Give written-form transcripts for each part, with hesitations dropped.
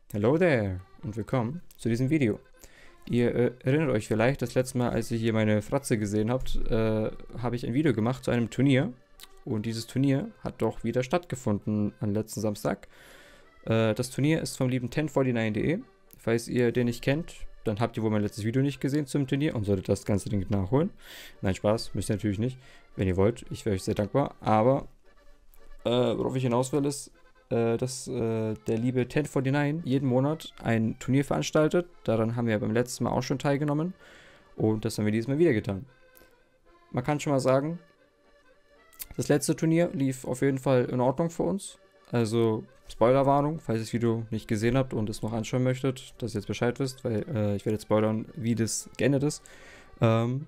Hello there und willkommen zu diesem Video. Ihr erinnert euch vielleicht, das letzte Mal, als ihr hier meine Fratze gesehen habt, habe ich ein Video gemacht zu einem Turnier. Und dieses Turnier hat doch wieder stattgefunden am letzten Samstag. Das Turnier ist vom lieben 1049.de. Falls ihr den nicht kennt, dann habt ihr wohl mein letztes Video nicht gesehen zum Turnier und solltet das ganze Ding nachholen. Nein, Spaß, müsst ihr natürlich nicht. Wenn ihr wollt, ich wäre euch sehr dankbar. Aber worauf ich hinaus will, ist, dass der liebe 1049 jeden Monat ein Turnier veranstaltet. Daran haben wir beim letzten Mal auch schon teilgenommen. Und das haben wir dieses Mal wieder getan. Man kann schon mal sagen, das letzte Turnier lief auf jeden Fall in Ordnung für uns. Also Spoilerwarnung, falls ihr das Video nicht gesehen habt und es noch anschauen möchtet, dass ihr jetzt Bescheid wisst, weil ich werde jetzt spoilern, wie das geendet ist. So,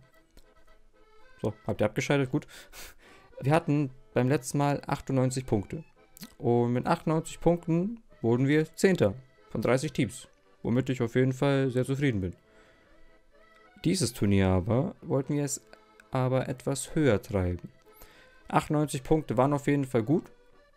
habt ihr abgeschaltet? Gut. Wir hatten beim letzten Mal 98 Punkte. Und mit 98 Punkten wurden wir 10. von 30 Teams, womit ich auf jeden Fall sehr zufrieden bin. Dieses Turnier aber wollten wir es aber etwas höher treiben. 98 Punkte waren auf jeden Fall gut.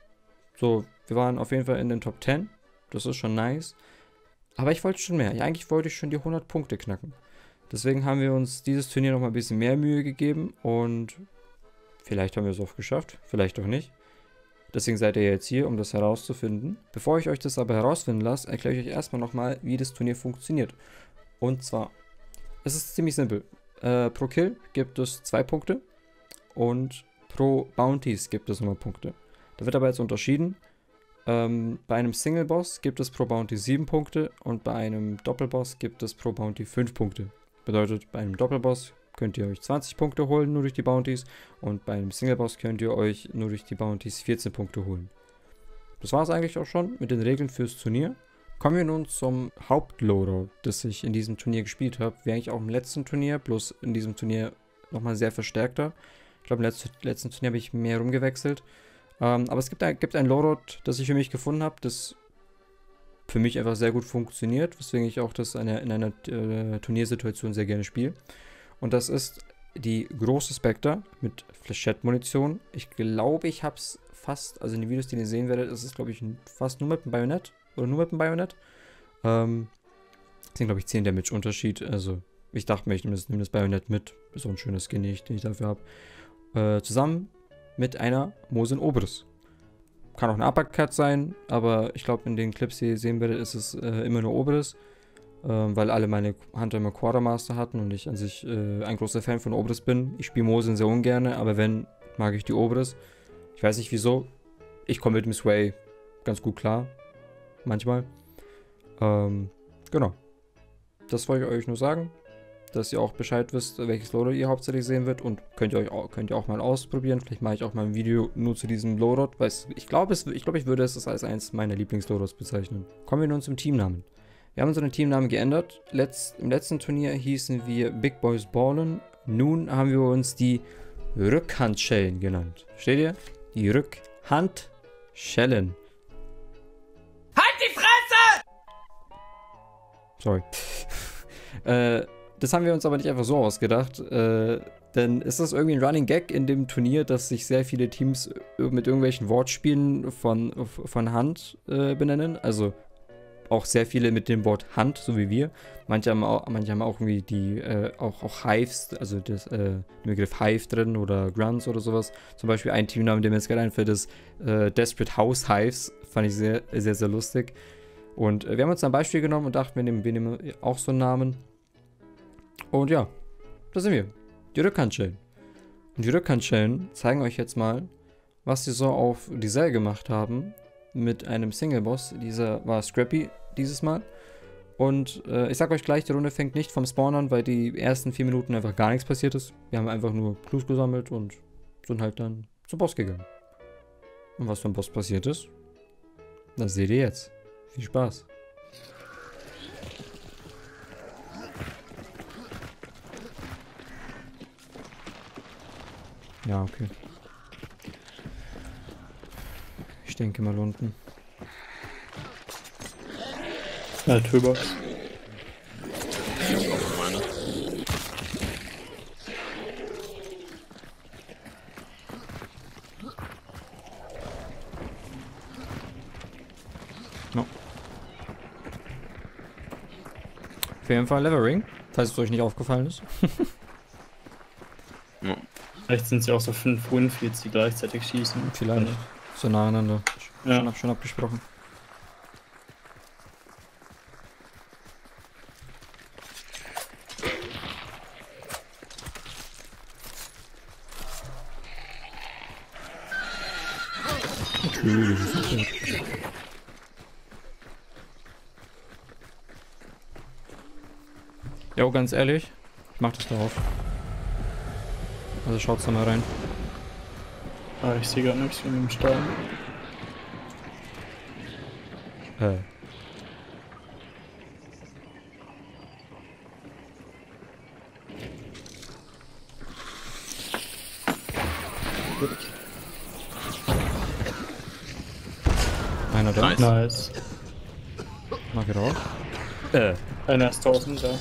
So, wir waren auf jeden Fall in den Top 10. Das ist schon nice. Aber ich wollte schon mehr. Ja, eigentlich wollte ich schon die 100 Punkte knacken. Deswegen haben wir uns dieses Turnier noch mal ein bisschen mehr Mühe gegeben und vielleicht haben wir es auch geschafft, vielleicht auch nicht. Deswegen seid ihr jetzt hier, um das herauszufinden. Bevor ich euch das aber herausfinden lasse, erkläre ich euch erstmal nochmal, wie das Turnier funktioniert. Und zwar, es ist ziemlich simpel. Pro Kill gibt es 2 Punkte und pro Bounties gibt es nochmal Punkte. Da wird aber jetzt unterschieden. Bei einem Single Boss gibt es pro Bounty 7 Punkte und bei einem Doppelboss gibt es pro Bounty 5 Punkte. Bedeutet, bei einem Doppelboss könnt ihr euch 20 Punkte holen, nur durch die Bounties. Und bei einem Single Boss könnt ihr euch nur durch die Bounties 14 Punkte holen. Das war es eigentlich auch schon mit den Regeln fürs Turnier. Kommen wir nun zum Hauptloadout, das ich in diesem Turnier gespielt habe. Wie eigentlich auch im letzten Turnier, bloß in diesem Turnier nochmal sehr verstärkter. Ich glaube, im letzten Turnier habe ich mehr rumgewechselt. Aber es gibt ein Loadout, das ich für mich gefunden habe, das für mich einfach sehr gut funktioniert, weswegen ich auch das in einer Turniersituation sehr gerne spiele. Und das ist die große Spectre mit Flechette-Munition. Ich glaube, ich habe es fast, also in den Videos, die ihr sehen werdet, ist es, glaube ich, fast nur mit dem Bajonett. Oder nur mit dem Bajonett. Das sind, glaube ich, 10 Damage Unterschied. Also, ich dachte mir, ich nehme das Bajonett mit. So ein schönes Skin, den ich dafür habe. Zusammen mit einer Mosin Obris. Kann auch eine Uppercut sein, aber ich glaube, in den Clips, die ihr sehen werdet, ist es immer nur Obris. Weil alle meine Hunter immer Quartermaster hatten und ich an sich ein großer Fan von Obris bin. Ich spiele Mosin sehr ungern, aber wenn, mag ich die Obris. Ich weiß nicht wieso. Ich komme mit Miss Way ganz gut klar. Manchmal. Genau. Das wollte ich euch nur sagen. Dass ihr auch Bescheid wisst, welches Loadout ihr hauptsächlich sehen wird. Und könnt ihr auch mal ausprobieren. Vielleicht mache ich auch mal ein Video nur zu diesem Loadout. Weil ich glaube, ich würde es als eines meiner Lieblingsloadouts bezeichnen. Kommen wir nun zum Teamnamen. Wir haben unseren Teamnamen geändert. Im letzten Turnier hießen wir Big Boys Ballin'. Nun haben wir uns die Rückhandschellen genannt. Versteht ihr? Die Rückhandschellen. Halt die Fresse! Sorry. Das haben wir uns aber nicht einfach so ausgedacht. Denn es ist irgendwie ein Running Gag in dem Turnier, dass sich sehr viele Teams mit irgendwelchen Wortspielen von Hand benennen. Also auch sehr viele mit dem Wort Hand, so wie wir. Manche haben auch irgendwie die, auch Hives, also den Begriff Hive drin oder Grunts oder sowas. Zum Beispiel ein Teamname, der mir jetzt gerade einfällt, ist Desperate House Hives. Fand ich sehr, sehr, sehr lustig. Und wir haben uns ein Beispiel genommen und dachten, wir nehmen auch so einen Namen. Und ja, da sind wir. Die Rückhandschellen. Und die Rückhandschellen zeigen euch jetzt mal, was sie so auf Diesel gemacht haben mit einem Single-Boss. Dieser war Scrappy dieses Mal. Und ich sag euch gleich, die Runde fängt nicht vom Spawn an, weil die ersten 4 Minuten einfach gar nichts passiert ist. Wir haben einfach nur Clues gesammelt und sind halt dann zum Boss gegangen. Und was beim Boss passiert ist, das seht ihr jetzt. Viel Spaß. Ja, okay. Ich denke mal unten. Ja, drüber. No. jeden Fall Levering, falls es euch nicht aufgefallen ist. Ja. Vielleicht sind es ja auch so 5 Winfields, die gleichzeitig schießen. Vielleicht. So nacheinander. Ja. Schon abgesprochen. Natürlich ist es gut. Jo, ganz ehrlich, ich mach das darauf. Also schaut's da mal rein. Ah, ich sehe gar nichts von dem Stein. Einer da. Nice. Nice. Mach ich drauf. Einer ist draußen da.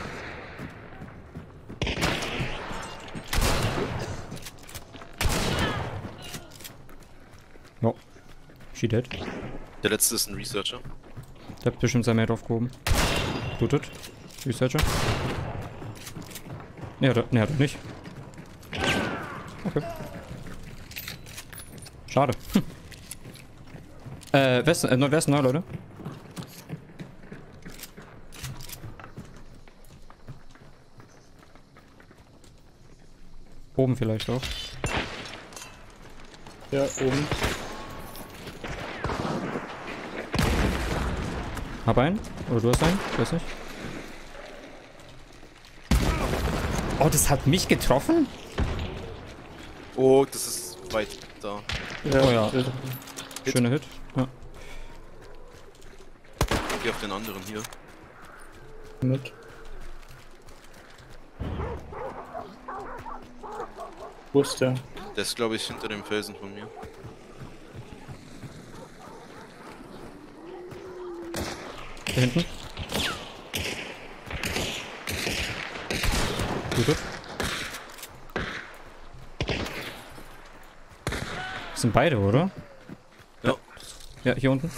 No. She dead. Der letzte ist ein Researcher. Der hat bestimmt sein Mate aufgehoben. Blutet. Researcher. Ne, hat er nicht. Okay. Schade. Westen, Nordwesten, ne, Leute? Oben vielleicht auch. Ja, oben. Hab einen? Oder du hast einen? Ich weiß nicht. Oh, das hat mich getroffen? Oh, das ist weit da. Oh ja. Hit. Schöner Hit. Ja. Geh auf den anderen hier. Mit. Wo ist der? Der ist, glaube ich, hinter dem Felsen von mir. Da hinten. Gut. Das sind beide, oder? Ja. Ja, hier unten.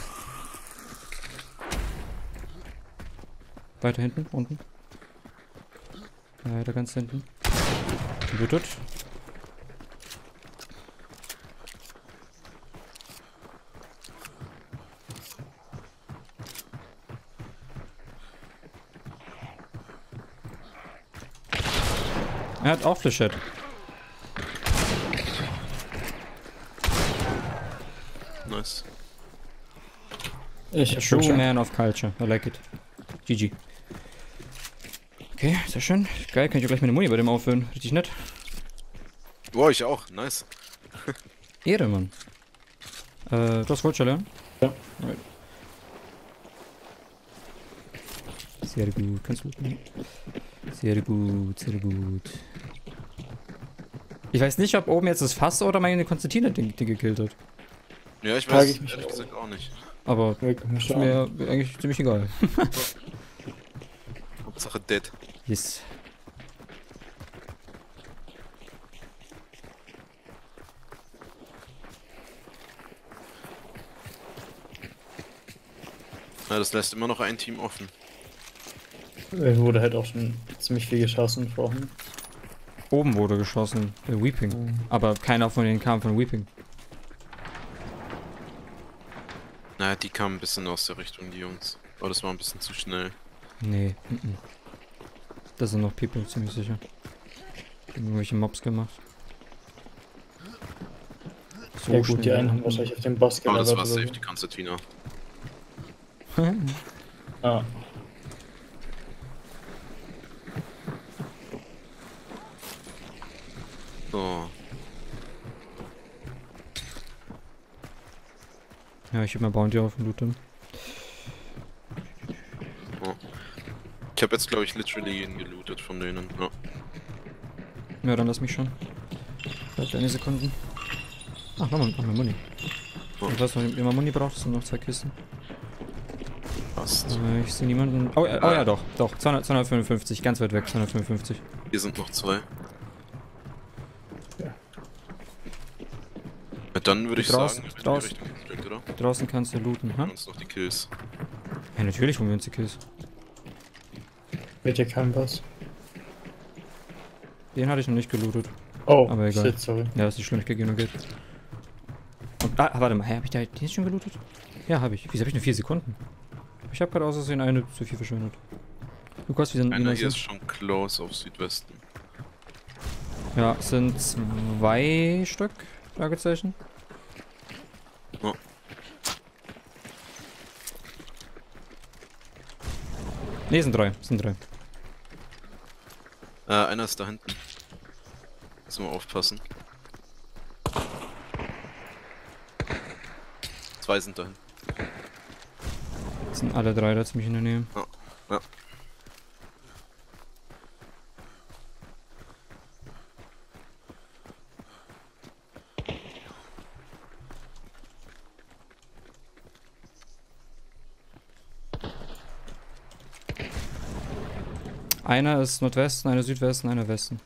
Weiter hinten, unten. Weiter ganz hinten. Gut. Er hat auch Flechette. Nice. Ich hab True schon. man of culture. I like it. GG. Okay, sehr schön. Geil, kann ich auch gleich meine Muni bei dem auffüllen. Richtig nett. Boah, ich auch. Nice. Ehre, Mann. Du hast Vulture lernen? Ja. Alright. Sehr gut, kannst du. Sehr gut, sehr gut. Ich weiß nicht, ob oben jetzt das Fass oder meine Konstantine die gekillt hat. Ja, ich Frage weiß ich mich ehrlich auch. gesagt auch nicht. Aber Ja, kann man ist schauen. mir eigentlich ziemlich egal. Hauptsache dead. Yes. Ja, das lässt immer noch ein Team offen. Wurde halt auch schon ziemlich viel geschossen vorhin. Oben wurde geschossen, der Weeping. Aber keiner von denen kam von Weeping. Naja, die kamen ein bisschen aus der Richtung, die Jungs. Aber das war ein bisschen zu schnell. Nee. Das sind noch People, ziemlich sicher. Irgendwelche Mobs gemacht. So Ja gut, die schnell. einen haben wahrscheinlich auf den Boss Aber das gelabert war oder safe, so. die Konstantina. Ah. So. Ja, ich heb mal Bounty auf und loot den. Ich habe jetzt, glaube ich, literally jeden gelootet von denen. Ja. Ja, dann lass mich schon. Bleibt eine Sekunde. Ach, nochmal Muni. Oh. Ich weiß noch, wenn man Muni braucht, sind noch 2 Kisten. Passt. Ich sehe niemanden. Oh ja, doch. 255, ganz weit weg, 255. Hier sind noch 2. Ja. Ja, dann würde ich Draußen, sagen, wir draußen. in die Richtung direkt, oder? Draußen kannst du looten, Wir ha? uns noch die Kills. Ja, natürlich holen wir uns die Kills. Wird hier kein Boss. Den hatte ich noch nicht gelootet. Oh, Aber egal. shit, sorry. Ja, ist nicht schlimm, ich krieg nur Geld. Und, warte mal, hä, hab ich da den schon gelootet? Ja, habe ich. Wieso habe ich nur 4 Sekunden? Ich habe gerade aus Versehen eine zu viel verschwendet. Lukas, wie sind Einer die hier ist schon close auf Südwesten. Ja, es sind 2 Stück, Fragezeichen. Oh. Ne, sind 3, sind 3. Einer ist da hinten. Müssen wir aufpassen. 2 sind da hinten. Sind alle 3 da ziemlich in der Nähe. Ja. Ja. Einer ist Nordwesten, einer Südwesten, einer Westen.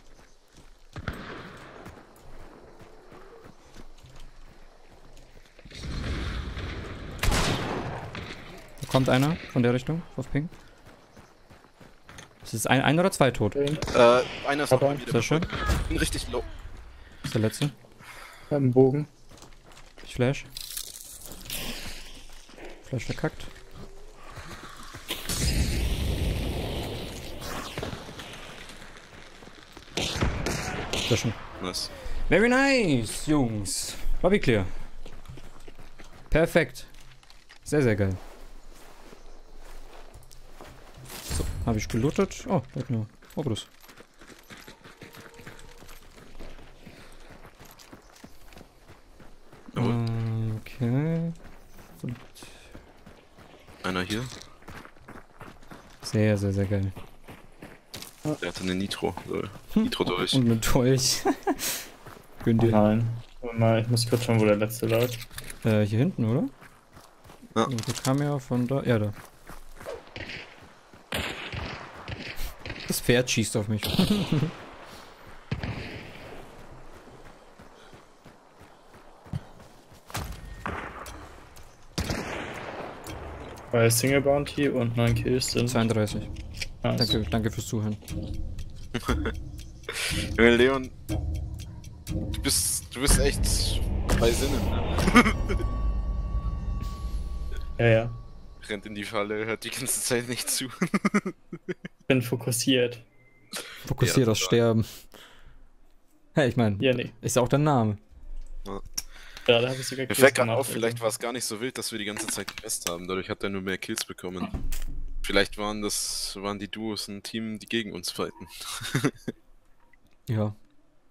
Da kommt einer von der Richtung, auf Ping. Ist es ein oder 2 tot? Okay. Einer ist Hab noch einen. wieder. Sehr schön. Ich bin richtig low. Ist der letzte. Ich hab einen Bogen. Ich flash. Flash verkackt. Sehr schön. Was? Very nice, Jungs. Lobby clear. Perfekt. Sehr, sehr geil. So, habe ich gelootet. Oh, da hat nur Obrus. Jawohl. Okay. Und Einer hier. sehr, sehr, sehr geil. Der hatte eine Nitro. Nitro durch. Und mit Dolch. Gönn Oh dir. nein. Warte mal, ich muss kurz schauen, wo der letzte lag. Hier hinten, oder? Ja. Der kam ja von da. Ja, da. Das Pferd schießt auf mich. Weil Single Bounty und 9 Kills sind. 32. Nice. Danke fürs Zuhören. Junge Leon, du bist echt bei Sinnen, ne? Ja, ja. Rennt in die Falle, hört die ganze Zeit nicht zu. Bin fokussiert. Fokussiert Ja, aufs total. Sterben. Hey, ich meine, Ja, nee. ist ja auch dein Name. Gerade habe ich sogar Mir Kills fällt gerade gemacht, auf, vielleicht also. war es gar nicht so wild, dass wir die ganze Zeit Quest haben. Dadurch hat er nur mehr Kills bekommen. Vielleicht waren die Duos ein Team, die gegen uns fighten. Ja.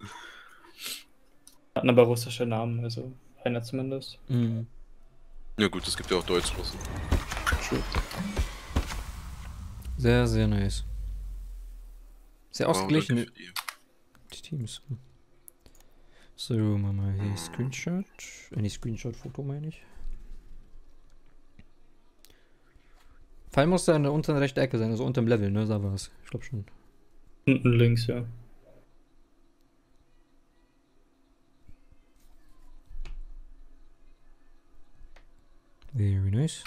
Hatten aber russische Namen, also einer zumindest. Mhm. Ja gut, es gibt ja auch Deutsch-Russen. True. Sehr, sehr nice. Sehr Oh, ausgeglichen, danke für die Teams. So, machen wir hier Screenshot. Nee, Screenshot-Foto meine ich. Fall muss da in der unteren rechten Ecke sein, also unterm Level, ne? Da war es. Ich glaube schon. Unten links, ja. Very nice.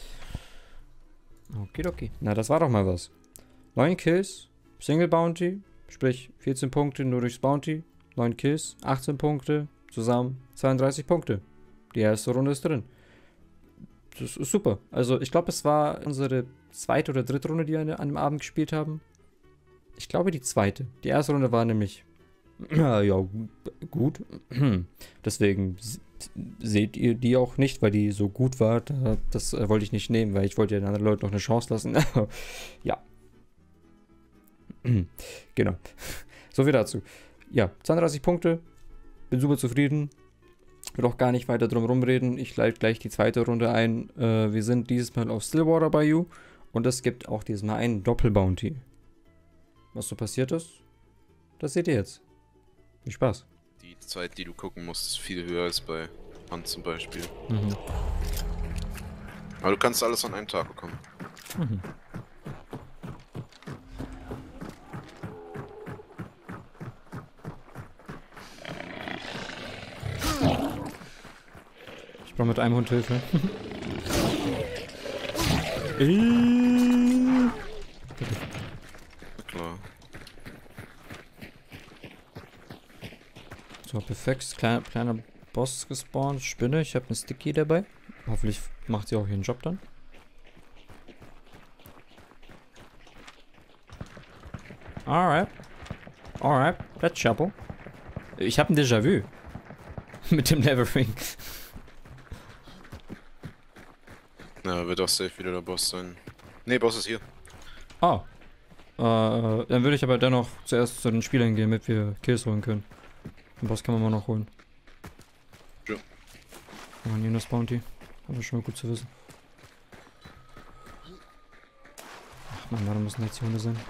Okay. Na, das war doch mal was. 9 Kills, Single Bounty, sprich 14 Punkte nur durchs Bounty, 9 Kills, 18 Punkte, zusammen 32 Punkte. Die erste Runde ist drin. Das ist super. Also ich glaube, es war unsere zweite oder dritte Runde, die wir an dem Abend gespielt haben. Ich glaube die zweite. Die erste Runde war nämlich ja, gut. Deswegen seht ihr die auch nicht, weil die so gut war. Das wollte ich nicht nehmen, weil ich wollte ja den anderen Leuten noch eine Chance lassen. Ja. Genau. So viel dazu. Ja, 32 Punkte. Bin super zufrieden. Will auch gar nicht weiter drum rumreden. Ich leite gleich die zweite Runde ein. Wir sind dieses Mal auf Stillwater Bayou. Und es gibt auch dieses Mal einen Doppelbounty. Was so passiert ist, das seht ihr jetzt. Viel Spaß. Die Zeit, die du gucken musst, ist viel höher als bei Hand zum Beispiel. Mhm. Aber du kannst alles an einem Tag bekommen. Mhm. Ich brauche mit einem Hund Hilfe. Ja. So, perfekt. Kleiner Boss gespawnt. Spinne. Ich habe eine Sticky dabei. Hoffentlich macht sie auch ihren Job dann. Alright. Alright. That's Chapeau. Ich habe ein Déjà-vu. Mit dem Levering. Ja, wird auch safe wieder der Boss sein. Ne, Boss ist hier. Ah. Dann würde ich aber dennoch zuerst zu den Spielern gehen, damit wir Kills holen können. Den Boss kann man mal noch holen. Ja. Oh, hier das Bounty. Aber schon mal gut zu wissen. Ach man, warum müssen jetzt die Hunde sein?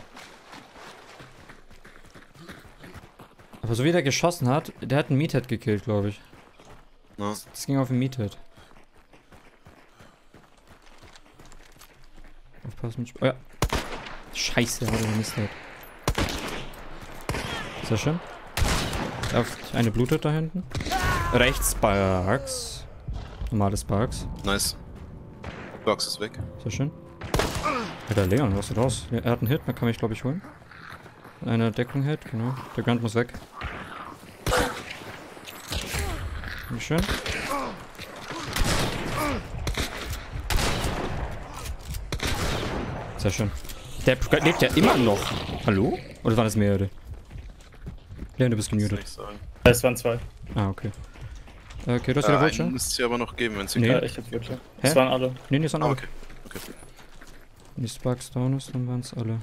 Aber so wie der geschossen hat, der hat einen Meathead gekillt, glaube ich. Na, Das ging auf den Meathead. Aufpassen mit oh ja. Scheiße, der hat einen Misthead. Sehr schön. Eine blutet da hinten. Rechts Sparks. Normale Sparks. nice. Box ist weg. Sehr schön. Alter, Leon, was ist raus? Er hat einen Hit, man kann mich, glaube ich, holen. Eine Deckung-Hit, genau. Der Grunt muss weg. Wie schön. Sehr schön. Der lebt ja immer noch. Hallo? Oder waren das mehrere? Leon, du bist gemutet. Nicht sagen. Es waren 2. Ah, okay. Okay, du hast wieder Einen Vulture? müsste es ja aber noch geben, wenn sie Nee. Ja, ich hab Virtual. Hä? Es waren alle. Nee, nee, sind alle. okay. Okay. Wenn die Sparks down ist, dann waren es alle.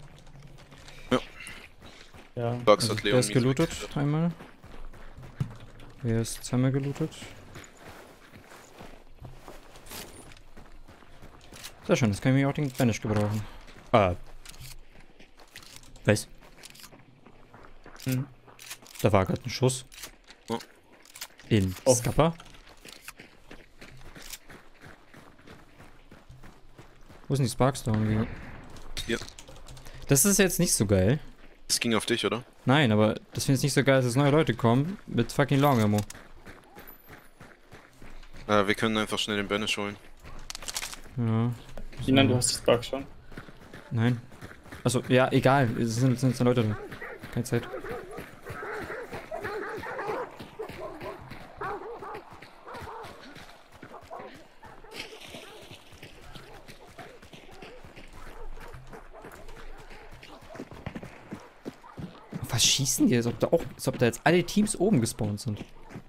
Ja. Box Also, hat Leon der ist mies gelootet, weggekillt. einmal. Der ist zweimal gelootet. Sehr schön, jetzt kann ich mir auch den Banish gebrauchen. Was? Hm. Da war gerade ein Schuss. Oh. In Oh. Scupper. Wo sind die Sparks down? Hier. Das ist jetzt nicht so geil. Das ging auf dich, oder? Nein, aber das finde ich nicht so geil, dass jetzt neue Leute kommen mit fucking Long Ammo. Wir können einfach schnell den Banish holen. Ja. Sinan, du hast die Spark schon. Nein. Also, ja, egal. Es sind Leute da. Keine Zeit. Was schießen die? Als ob da jetzt alle Teams oben gespawnt sind.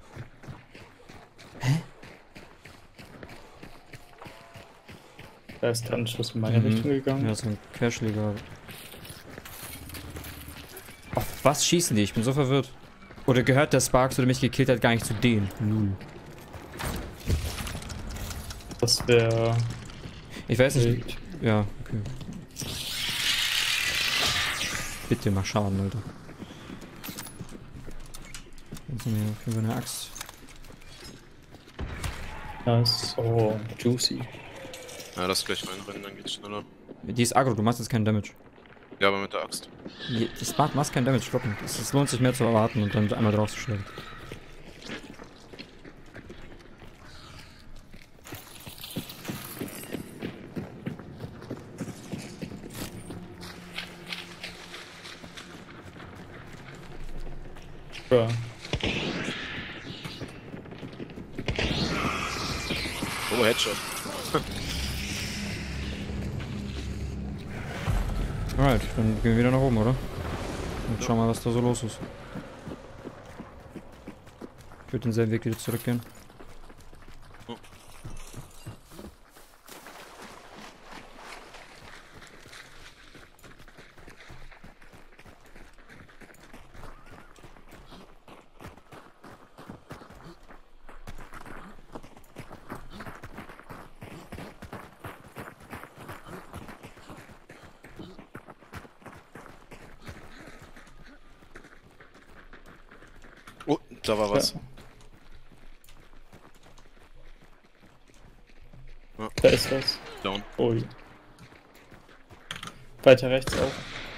Da ist dann ein Schuss in meine Mhm. Richtung gegangen. Ja, so ein Cashleger. Auf was schießen die? Ich bin so verwirrt. Oder gehört der Sparks, der mich gekillt hat, gar nicht zu denen? Lul. Das wäre. Ich weiß nicht. Ja, okay. Bitte mach Schaden, Alter. Jetzt haben wir für eine Axt. Nice. Oh, juicy. Ja, lass gleich reinrennen, dann geht's schneller. Die ist aggro, du machst jetzt keinen Damage. Ja, aber mit der Axt. Das macht keinen Damage, glaub mir. Es lohnt sich mehr zu erwarten und dann einmal drauf zu schlagen. Ja. Oh, Headshot. Alright, dann gehen wir wieder nach oben, oder? Und schauen mal, was da so los ist. Ich würde denselben Weg wieder zurückgehen. Oh, da war was. Ja. Da ist was. Down. Ui. Weiter rechts auch.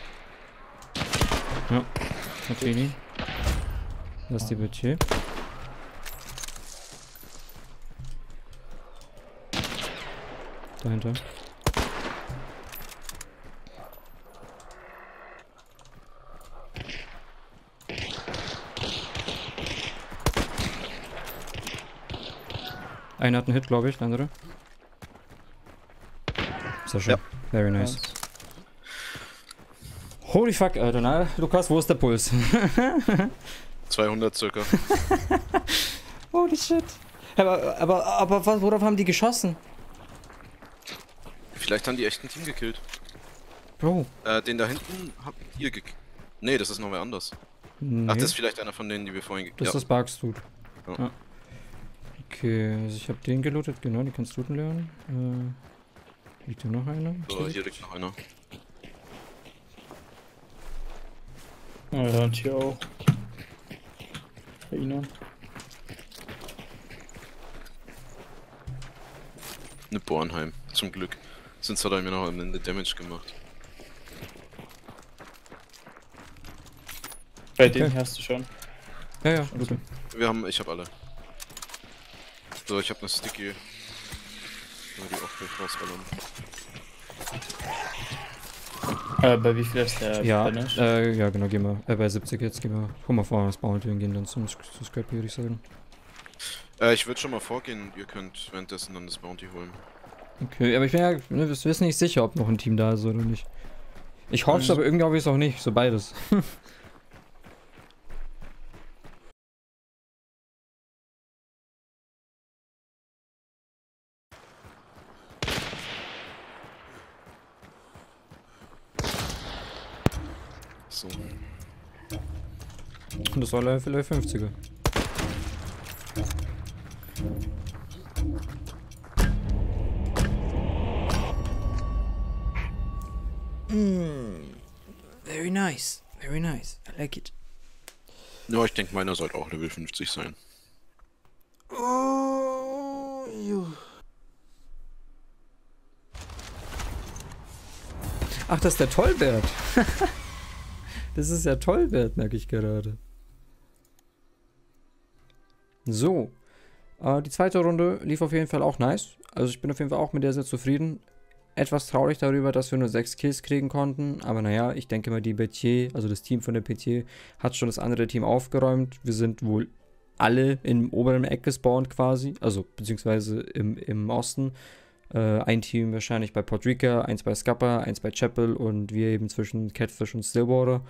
Ja, Martini. Das ist die Budget. Dahinter. Einer hat einen Hit, glaube ich, der andere. Sehr schön. Ja. Very nice. Holy fuck, Alter. Na, Lukas, wo ist der Puls? 200 circa. Holy shit. Aber worauf haben die geschossen? Vielleicht haben die echt ein Team gekillt. Bro. Den da hinten habt ihr gekillt. Nee, das ist noch wer anders. Nee, Ach, das ist vielleicht einer von denen, die wir vorhin gekillt das haben. ist Bugs, Dude. Ja. Ja. Okay, also ich habe den gelootet, genau, die kannst du looten lernen. Liegt hier noch einer? So, hier liegt noch einer. Ja, und hier auch. Bei Ihnen. Eine Bornheim, zum Glück. Sonst hat er mir noch am Ende Damage gemacht. Bei denen hast du schon. Ja, loote. Ich hab alle. So, ich hab eine Sticky. Ja, die auch gleich rausballern. Bei wie viel ist der Ja, Finish? ja, genau, gehen wir. Bei 70 jetzt gehen wir. Komm mal vor, das Bounty und gehen dann zu Scrappy, würde ich sagen. Ich würde schon mal vorgehen, ihr könnt währenddessen dann das Bounty holen. Okay, aber ich bin ja, ne, wir wissen nicht sicher, ob noch ein Team da ist oder nicht. Ich hoffe es, aber irgendwie hoffe ich es auch nicht, so beides. So. Und das war Level 50er. Very nice. Very nice. I like it. Ja, ich denke, meiner sollte auch Level 50 sein. Oh, ach, das ist der Tollbert. Das ist ja Tollbert, merke ich gerade. So. Die zweite Runde lief auf jeden Fall auch nice. Also ich bin auf jeden Fall auch mit der sehr zufrieden. Etwas traurig darüber, dass wir nur 6 Kills kriegen konnten. Aber naja, ich denke mal, die Petier, also das Team von der Petier, hat schon das andere Team aufgeräumt. Wir sind wohl alle im oberen Eck gespawnt quasi. Also beziehungsweise im Osten. Ein Team wahrscheinlich bei Podrica, eins bei Scupper, eins bei Chapel und wir eben zwischen Catfish und Stillwater.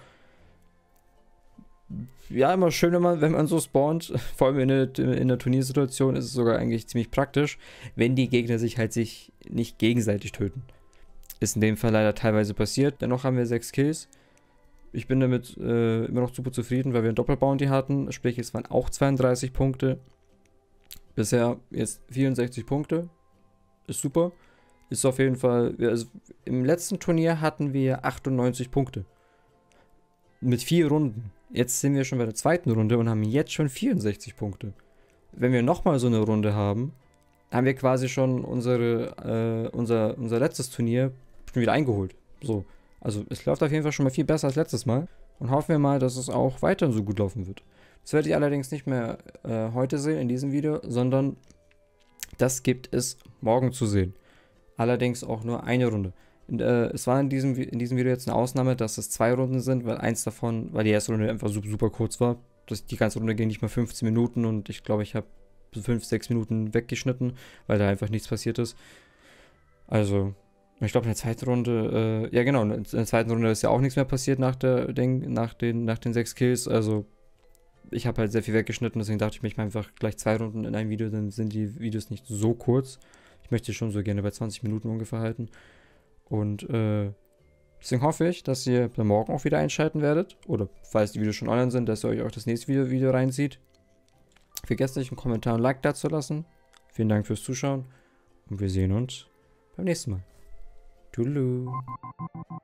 Ja, immer schön, wenn man so spawnt. Vor allem in der Turniersituation ist es sogar eigentlich ziemlich praktisch, wenn die Gegner sich nicht gegenseitig töten. Ist in dem Fall leider teilweise passiert. Dennoch haben wir 6 Kills. Ich bin damit immer noch super zufrieden, weil wir einen Doppelbounty hatten. Sprich, es waren auch 32 Punkte. Bisher jetzt 64 Punkte. Ist super. Ist auf jeden Fall. Also im letzten Turnier hatten wir 98 Punkte. Mit 4 Runden. Jetzt sind wir schon bei der zweiten Runde und haben jetzt schon 64 Punkte. Wenn wir nochmal so eine Runde haben, haben wir quasi schon unser letztes Turnier schon wieder eingeholt. So. Also es läuft auf jeden Fall schon mal viel besser als letztes Mal. Und hoffen wir mal, dass es auch weiterhin so gut laufen wird. Das werdet ihr allerdings nicht mehr heute sehen in diesem Video, sondern das gibt es morgen zu sehen. Allerdings auch nur eine Runde. Es war in diesem Video jetzt eine Ausnahme, dass es 2 Runden sind, weil die erste Runde einfach super kurz war. Die ganze Runde ging nicht mal 15 Minuten und ich glaube, ich habe 5-6 Minuten weggeschnitten, weil da einfach nichts passiert ist. Also, ich glaube in der zweiten Runde, ja genau, in der zweiten Runde ist ja auch nichts mehr passiert nach den 6 Kills. Also, ich habe halt sehr viel weggeschnitten, deswegen dachte ich mir, ich mache einfach gleich 2 Runden in einem Video, dann sind die Videos nicht so kurz. Ich möchte schon so gerne bei 20 Minuten ungefähr halten. Und deswegen hoffe ich, dass ihr dann morgen auch wieder einschalten werdet. Oder falls die Videos schon online sind, dass ihr euch auch das nächste Video reinzieht. Vergesst nicht, einen Kommentar und ein Like da zu lassen. Vielen Dank fürs Zuschauen. Und wir sehen uns beim nächsten Mal. Toodaloo.